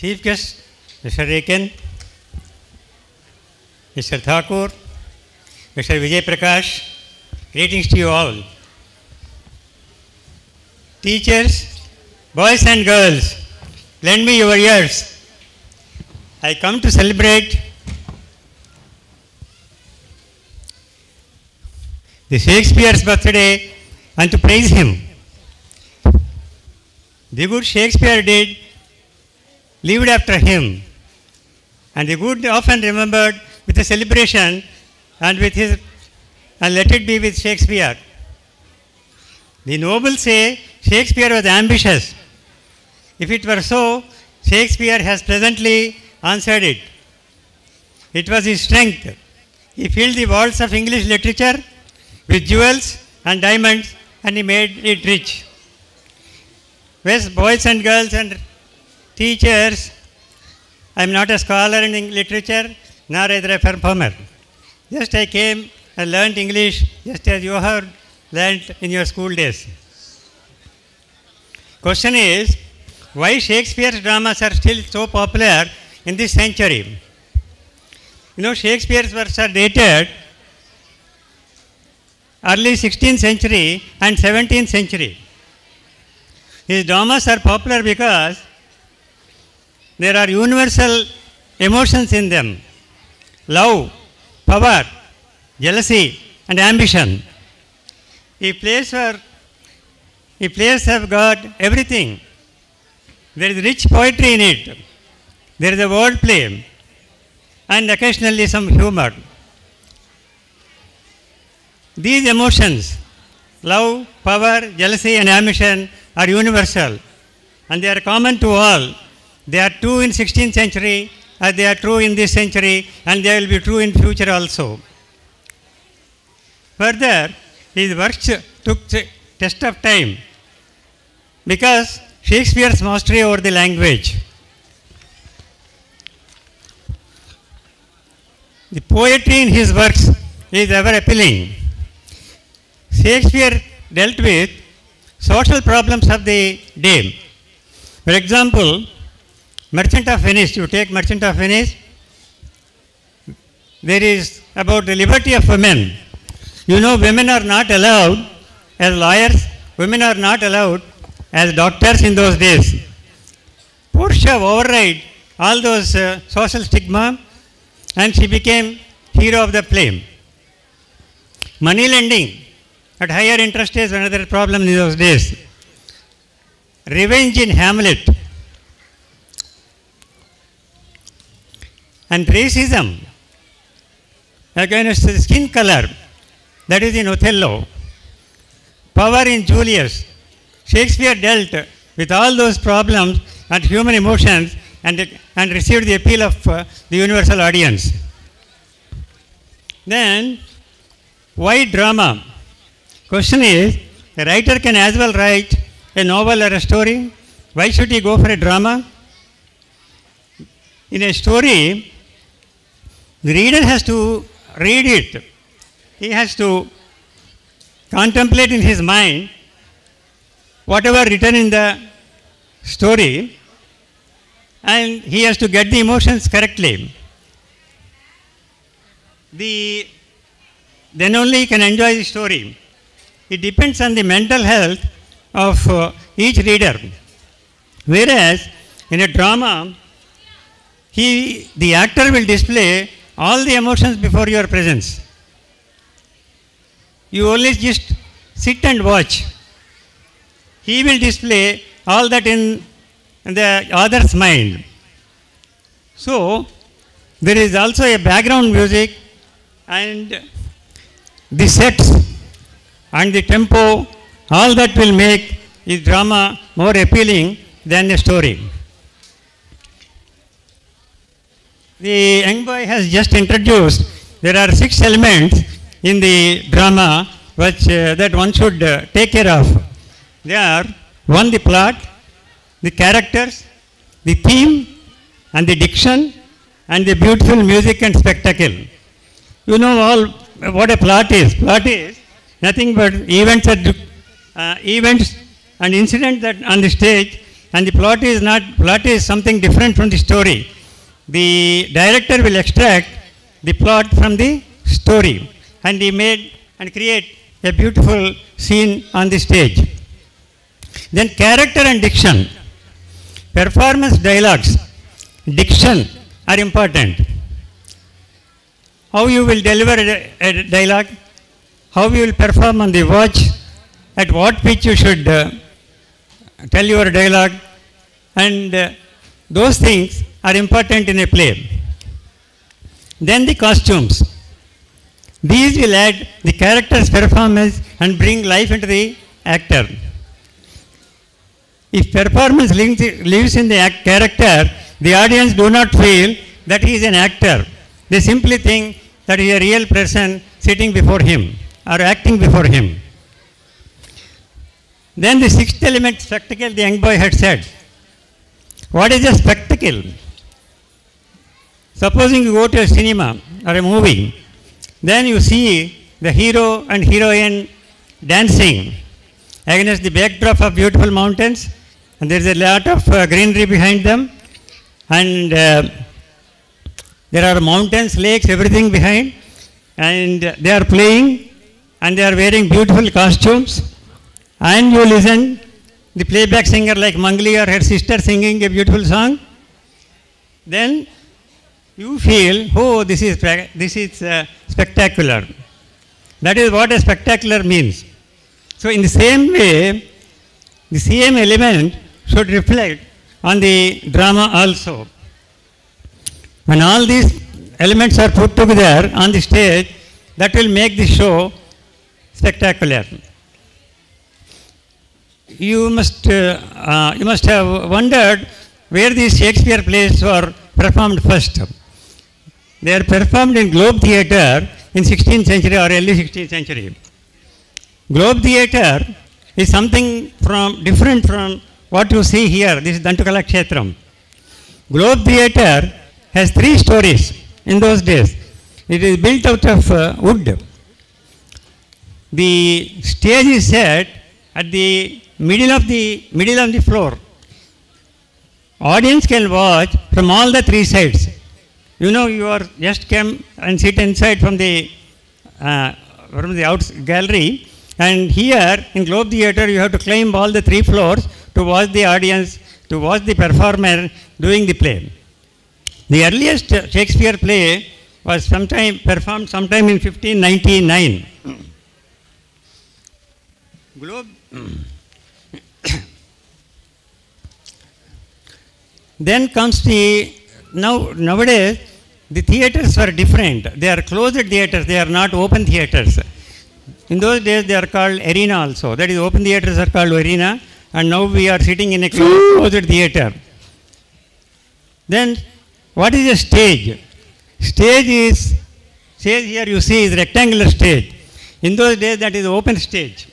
Chief guest, Mr. Reken, Mr. Thakur, Mr. Vijay Prakash, greetings to you all. Teachers, boys and girls, lend me your ears. I come to celebrate the Shakespeare's birthday and to praise him. The good Shakespeare lived after him, and the good often remembered with a celebration and let it be with Shakespeare. The nobles say Shakespeare was ambitious. If it were so, Shakespeare has presently answered it. It was his strength. He filled the vaults of English literature with jewels and diamonds, and he made it rich. Yes, boys and girls and teachers, I am not a scholar in literature, nor either a performer. Just I came and learned English just as you have learned in your school days. Question is, why Shakespeare's dramas are still so popular in this century? You know, Shakespeare's works are dated early 16th century and 17th century. His dramas are popular because there are universal emotions in them: love, power, jealousy, and ambition. He plays have got everything. There is rich poetry in it. There is a word play and occasionally some humor. These emotions, love, power, jealousy, and ambition, are universal, and they are common to all. They are true in 16th century, as they are true in this century, and they will be true in future also. Further, his works took test of time because Shakespeare's mastery over the language. The poetry in his works is ever appealing. Shakespeare dealt with social problems of the day. For example, Merchant of Venice, you take Merchant of Venice, there is about the liberty of women. You know, women are not allowed as lawyers, women are not allowed as doctors in those days. Portia override all those social stigma, and she became hero of the play. Money lending at higher interest is another problem in those days. Revenge in Hamlet. And racism against skin color, that is in Othello. Power in Julius. Shakespeare dealt with all those problems and human emotions and received the appeal of the universal audience. Then, why drama? Question is, a writer can as well write a novel or a story. Why should he go for a drama? In a story, the reader has to read it. He has to contemplate in his mind whatever written in the story, and he has to get the emotions correctly. Then only he can enjoy the story. It depends on the mental health of each reader. Whereas in a drama, the actor will display all the emotions before your presence. You only just sit and watch. He will display all that in the other's mind. So, there is also a background music, and the sets and the tempo, all that will make the drama more appealing than a story. The young boy has just introduced, there are 6 elements in the drama which that one should take care of. They are: 1, the plot, the characters, the theme, and the diction, and the beautiful music and spectacle. You know all what a plot is. Plot is nothing but events and incidents that on the stage, and the plot is something different from the story. The director will extract the plot from the story, and he made and create a beautiful scene on the stage. Then character and diction. Performance dialogues, diction are important. How you will deliver a dialogue, how you will perform on the watch, at what pitch you should tell your dialogue, and those things are important in a play. Then the costumes. These will add the character's performance and bring life into the actor. If performance lives in the character, the audience do not feel that he is an actor. They simply think that he is a real person sitting before him or acting before him. Then the sixth element, spectacle, the young boy had said. What is a spectacle? Supposing you go to a cinema or a movie, then you see the hero and heroine dancing against the backdrop of beautiful mountains, and there is a lot of greenery behind them, and there are mountains, lakes, everything behind, and they are playing, and they are wearing beautiful costumes, and you listen the playback singer like Mangli or her sister singing a beautiful song, then you feel, oh, this is spectacular. That is what a spectacular means. So in the same way, the same element should reflect on the drama also. When all these elements are put together on the stage, that will make the show spectacular. You must have wondered where these Shakespeare plays were performed first. They are performed in Globe Theatre in 16th century or early 16th century. Globe Theatre is something different from what you see here. This is Dantukala Kshetram. Globe Theatre has 3 stories in those days. It is built out of wood. The stage is set at the middle of the floor. Audience can watch from all the 3 sides. You know, you are just come and sit inside from the gallery, and here in Globe Theatre you have to climb all the 3 floors to watch the audience, to watch the performer doing the play. The earliest Shakespeare play was performed sometime in 1599. Globe. Then comes nowadays the theatres were different. They are closed theatres, they are not open theatres. In those days they are called arena also. That is, open theatres are called arena, and now we are sitting in a closed theatre. Then what is a stage? Stage here you see is rectangular stage. In those days that is open stage.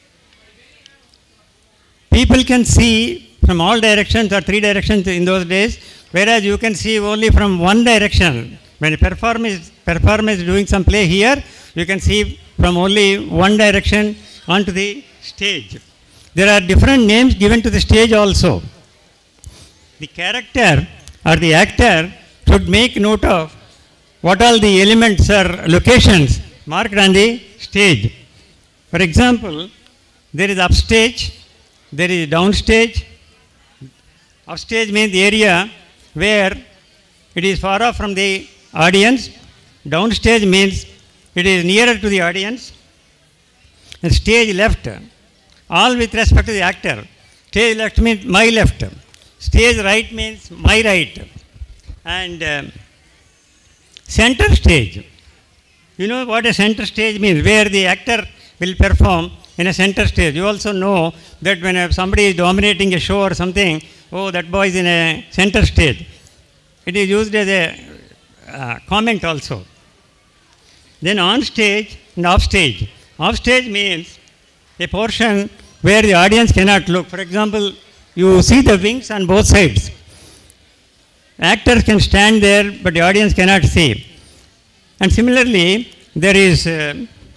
People can see from all directions or 3 directions in those days, whereas you can see only from one direction. When a performer is doing some play here, you can see from only one direction onto the stage. There are different names given to the stage also. The character or the actor should make note of what all the elements or locations marked on the stage. For example, there is upstage, there is downstage. Upstage means the area where it is far off from the audience. Downstage means it is nearer to the audience. And stage left, all with respect to the actor. Stage left means my left. Stage right means my right. And center stage. You know what a center stage means, where the actor will perform in a center stage. You also know that when somebody is dominating a show or something, oh, that boy is in a center stage. It is used as a comment also. Then on stage and off stage. Off stage means a portion where the audience cannot look. For example, you see the wings on both sides. Actors can stand there, but the audience cannot see. And similarly, there is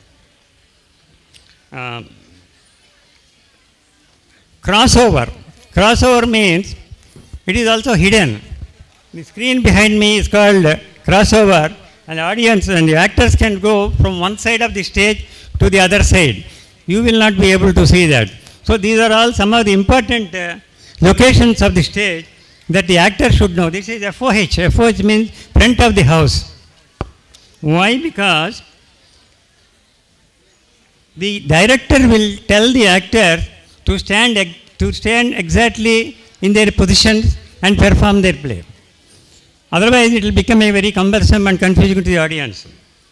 crossover. Crossover means it is also hidden. The screen behind me is called crossover, and the audience and the actors can go from one side of the stage to the other side. You will not be able to see that. So these are all some of the important locations of the stage that the actor should know. This is FOH. FOH means front of the house. Why? Because the director will tell the actor to stand exactly in their positions and perform their play. Otherwise, it will become a very cumbersome and confusing to the audience.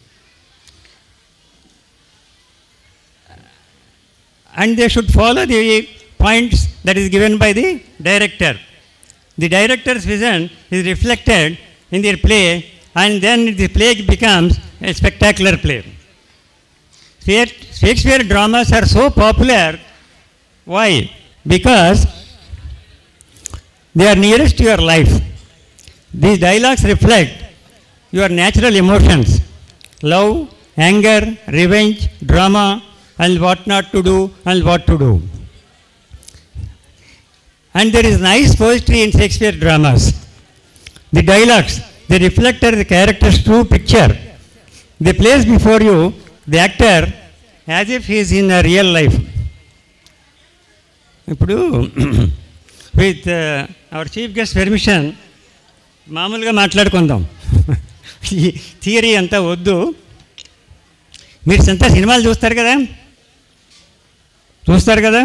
And they should follow the points that is given by the director. The director's vision is reflected in their play, and then the play becomes a spectacular play. Shakespeare dramas are so popular. Why? Because they are nearest to your life. These dialogues reflect your natural emotions: love, anger, revenge, drama, and what not to do and what to do. And there is nice poetry in Shakespeare dramas. The dialogues, they reflect the character's true picture. They place before you the actor as if he is in a real life. With our chief guest permission, మామూలుగా మాట్లాడుకుందాం. ఈ theory అంతా వద్దు. మీరు అంతా సినిమాలు చూస్తారు కదా.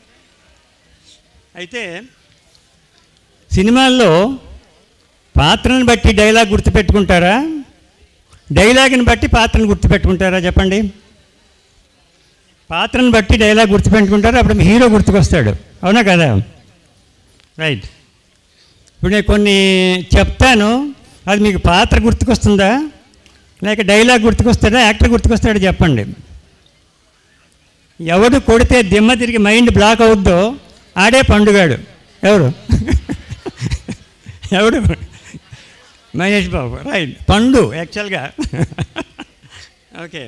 అయితే సినిమాల్లో పాత్రను బట్టి డైలాగ్ గుర్తుపెట్టుకుంటారా, డైలాగ్ని బట్టి పాత్రను గుర్తుపెట్టుకుంటారా? చెప్పండి. పాత్రను బట్టి డైలాగ్ గుర్తుపెట్టుకుంటారు, అప్పుడు హీరో గుర్తుకొస్తాడు. అవునా కదా? రైట్. ఇప్పుడు నేను కొన్ని చెప్తాను, అది మీకు పాత్ర గుర్తుకొస్తుందా లేక డైలాగ్ గుర్తుకొస్తాడా యాక్టర్ గుర్తుకొస్తాడో చెప్పండి. ఎవడు కొడితే దిమ్మ తిరిగి మైండ్ బ్లాక్ అవుద్దో ఆడే పండుగాడు. ఎవడు? మహేష్ బాబు. రైట్, పండు యాక్చువల్గా. ఓకే,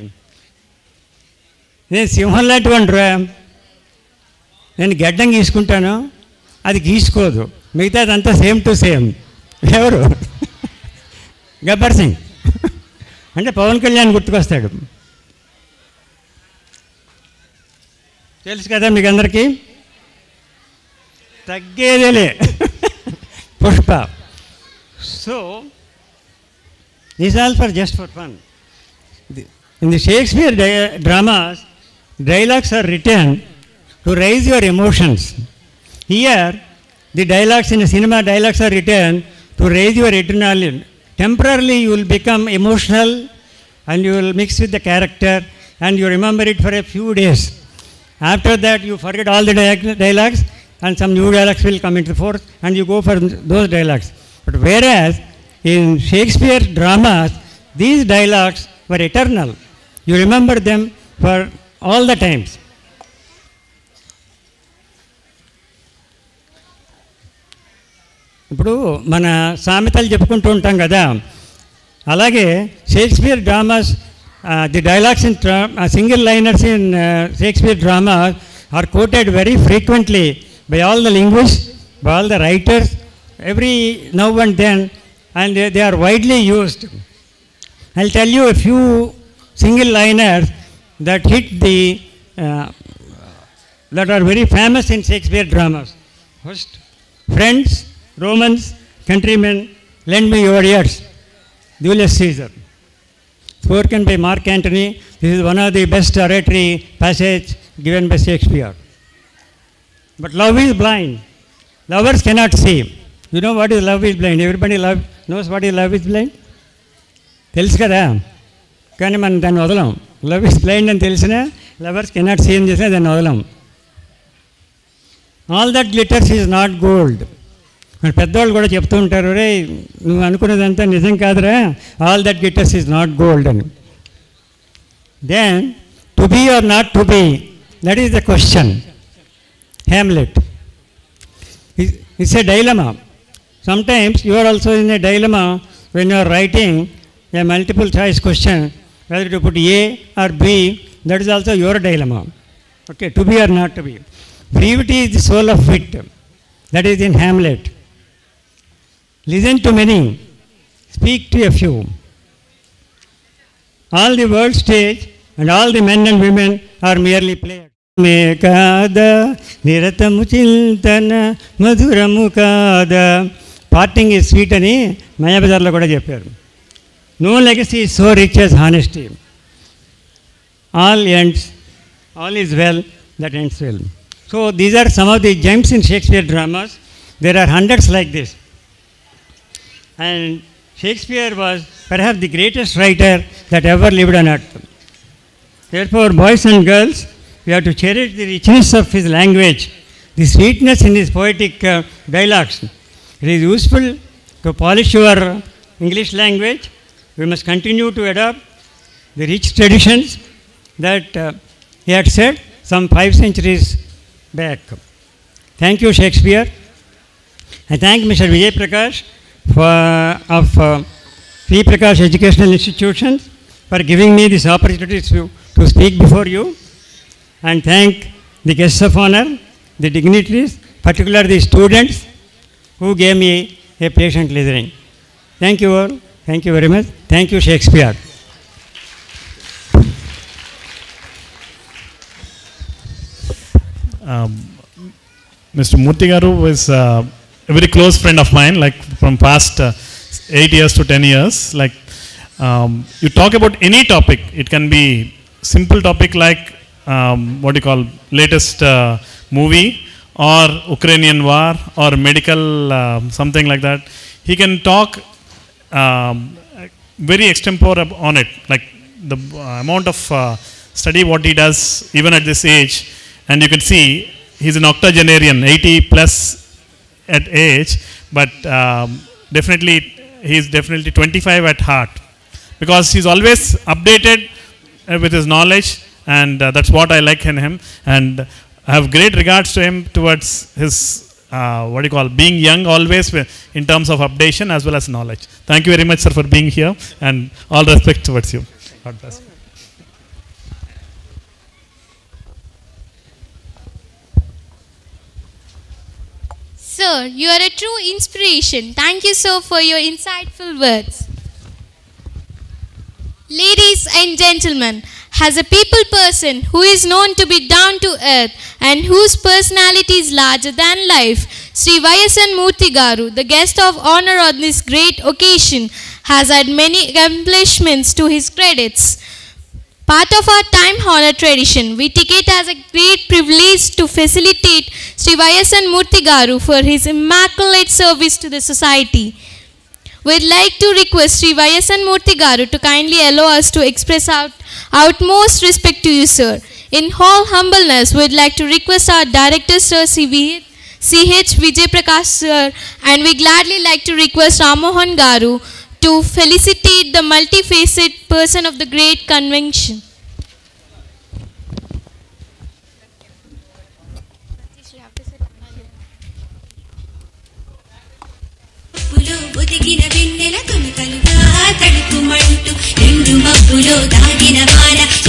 నేను సింహం లాంటి వంటరా, నేను గడ్డం గీసుకుంటాను, అది గీసుకోదు, మిగతాదంతా సేమ్ టు సేమ్. ఎవరు? గబ్బర్ సింగ్. అంటే పవన్ కళ్యాణ్ గుర్తుకొస్తాడు. తెలుసు కదా మీకు అందరికీ. తగ్గేదేలే Pushpa. So this all for just for fun. In the Shakespeare dramas, dialogues are written to raise your emotions. Here, the dialogues in the cinema, dialogues are written to raise your adrenaline. Temporarily, you will become emotional and you will mix with the character and you remember it for a few days. After that, you forget all the dialogues and some new dialogues will come into force and you go for those dialogues. But whereas in Shakespeare dramas, these dialogues were eternal. You remember them for all the times. ఇప్పుడు మన సామెతలు చెప్పుకుంటూ ఉంటాం కదా, అలాగే Shakespeare dramas, the dialogues in single liners in Shakespeare dramas are quoted very frequently by all the linguists, by all the writers, every now and then, and they are widely used. I'll tell you a few single liners that hit the that are very famous in Shakespeare dramas. First, friends, Romans, countrymen, lend me your ears. Julius Caesar, spoken by Mark Antony. This is one of the best oratory passage given by Shakespeare. But love is blind. Lovers cannot see. You know what is love is blind? Everybody knows what is love is blind. తెలుసు కదా, కానీ మనం దాన్ని వదలం. Love is blind అని తెలిసినా, lovers cannot see అని చేసినా దాన్ని వదలం. All that glitters is not gold. మరి పెద్దవాళ్ళు కూడా చెప్తూ ఉంటారు, రే నువ్వు అనుకున్నదంతా నిజం కాదురా, all that glitters is not gold అని. Then to be or not to be, that is the question. Hamlet. It's a dilemma. Sometimes you are also in a dilemma when you are writing a multiple choice question, whether to put A or B. That is also your dilemma. Okay, to be or not to be. Brevity is the soul of wit. That is in Hamlet. Listen to many, speak to a few. All the world stage and all the men and women are merely players. Me kada niratamu chintana madhuramu kada. Parting is sweet ani Mayabazarlo kuda chepparu. No legacy is so rich as honesty. All ends, all is well that ends well. So these are some of the gems in Shakespeare dramas. There are hundreds like this. And Shakespeare was perhaps the greatest writer that ever lived on earth. Therefore, boys and girls, we have to cherish the richness of his language, the sweetness in his poetic dialogues. It is useful to polish your English language. We must continue to adopt the rich traditions that he had said some 5 centuries back. Thank you, Shakespeare. I thank Mr. Vijay Prakash of P. Prakash Educational Institutions for giving me this opportunity to speak before you, and thank the guests of honor, the dignitaries, particularly the students who gave me a patient listening. Thank you all. Thank you very much. Thank you, Shakespeare. Mr. Murthy Garu was a very close friend of mine, like from past 8 years to 10 years. Like you talk about any topic, it can be simple topic like what you call latest movie or Ukrainian war or medical something like that. He can talk very extempore on it, like the amount of study what he does even at this age, and you can see he's an octogenarian, 80 plus at age, but definitely he's definitely 25 at heart, because he's always updated with his knowledge, and that's what I like in him, and I have great regards to him towards his what do you call, being young always in terms of updation as well as knowledge. Thank you very much, sir, for being here, and all respect towards you. God bless. Sir, you are a true inspiration. Thank you, sir, for your insightful words. Ladies and gentlemen, as a people person who is known to be down to earth and whose personality is larger than life, Sri Vayasan Murthy Garu, the guest of honor on this great occasion, has had many accomplishments to his credits. Part of our time-honored tradition, we take it as a great privilege to facilitate Sri Vayasan Murthy Garu for his immaculate service to the society. We'd like to request Sri Vayasan Murthy Garu to kindly allow us to express our utmost respect to you, sir. In all humbleness, we'd like to request our director, Sir C.H. Vijay Prakash, sir, and we gladly like to request Ramohan Garu to felicitate the multifaceted person of the great convention. ఒదిగిన వెన్నెల తునికలుగా తడుపుమంటూ నిండు మబ్బులో దాగిన వాన